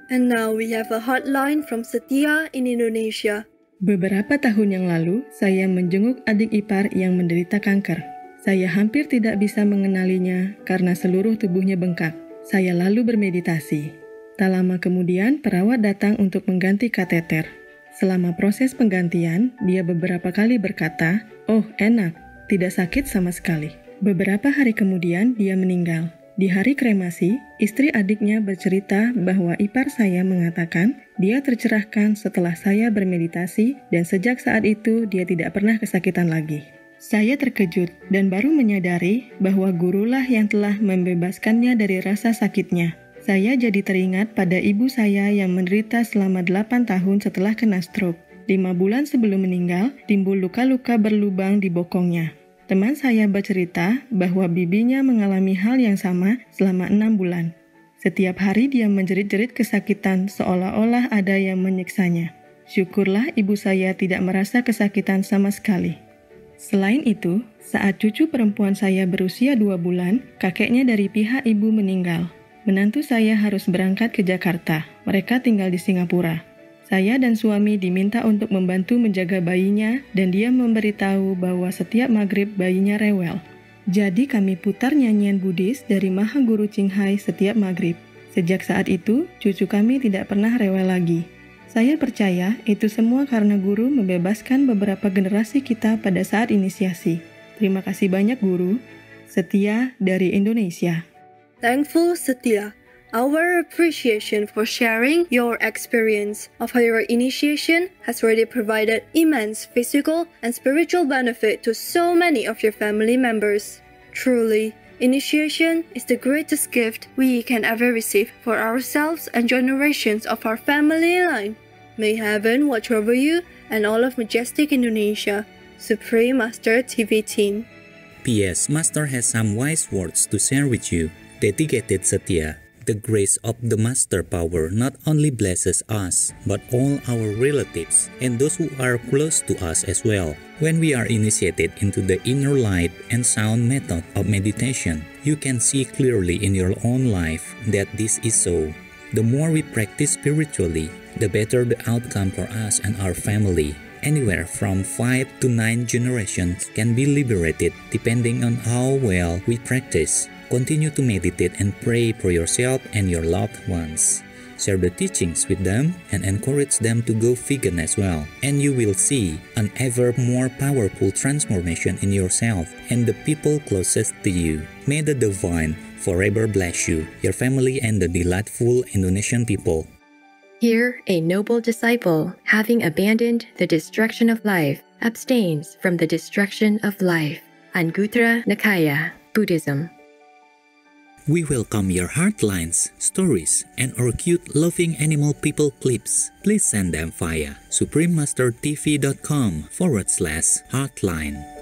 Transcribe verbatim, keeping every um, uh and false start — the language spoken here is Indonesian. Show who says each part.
Speaker 1: And now we have a hotline from Setia in Indonesia.
Speaker 2: Beberapa tahun yang lalu, saya menjenguk adik ipar yang menderita kanker. Saya hampir tidak bisa mengenalinya karena seluruh tubuhnya bengkak. Saya lalu bermeditasi. Tak lama kemudian, perawat datang untuk mengganti kateter. Selama proses penggantian, dia beberapa kali berkata, "Oh, enak, tidak sakit sama sekali." Beberapa hari kemudian, dia meninggal. Di hari kremasi, istri adiknya bercerita bahwa ipar saya mengatakan dia tercerahkan setelah saya bermeditasi dan sejak saat itu dia tidak pernah kesakitan lagi. Saya terkejut dan baru menyadari bahwa gurulah yang telah membebaskannya dari rasa sakitnya. Saya jadi teringat pada ibu saya yang menderita selama delapan tahun setelah kena stroke. Lima bulan sebelum meninggal, timbul luka-luka berlubang di bokongnya. Teman saya bercerita bahwa bibinya mengalami hal yang sama selama enam bulan. Setiap hari dia menjerit-jerit kesakitan seolah-olah ada yang menyiksanya. Syukurlah ibu saya tidak merasa kesakitan sama sekali. Selain itu, saat cucu perempuan saya berusia dua bulan, kakeknya dari pihak ibu meninggal. Menantu saya harus berangkat ke Jakarta. Mereka tinggal di Singapura. Saya dan suami diminta untuk membantu menjaga bayinya dan dia memberitahu bahwa setiap maghrib bayinya rewel. Jadi kami putar nyanyian Buddhis dari Maha Guru Ching Hai setiap maghrib. Sejak saat itu, cucu kami tidak pernah rewel lagi. Saya percaya itu semua karena guru membebaskan beberapa generasi kita pada saat inisiasi. Terima kasih banyak guru. Setia dari Indonesia.
Speaker 1: Thankful Setia. Our appreciation for sharing your experience of your initiation has already provided immense physical and spiritual benefit to so many of your family members. Truly, initiation is the greatest gift we can ever receive for ourselves and generations of our family line. May heaven watch over you and all of Majestic Indonesia. Supreme Master T V Team.
Speaker 3: P S. Master has some wise words to share with you. Dedicated Setia. The grace of the Master Power not only blesses us, but all our relatives and those who are close to us as well. When we are initiated into the inner light and sound method of meditation, you can see clearly in your own life that this is so. The more we practice spiritually, the better the outcome for us and our family. Anywhere from five to nine generations can be liberated depending on how well we practice. Continue to meditate and pray for yourself and your loved ones. Share the teachings with them and encourage them to go vegan as well. And you will see an ever more powerful transformation in yourself and the people closest to you. May the Divine forever bless you, your family, and the delightful Indonesian people.
Speaker 4: Here, a noble disciple, having abandoned the destruction of life, abstains from the destruction of life. Anguttara Nikaya, Buddhism.
Speaker 3: We welcome your heartlines, stories, and our cute loving animal people clips. Please send them via suprememastertv.com forward slash heartline.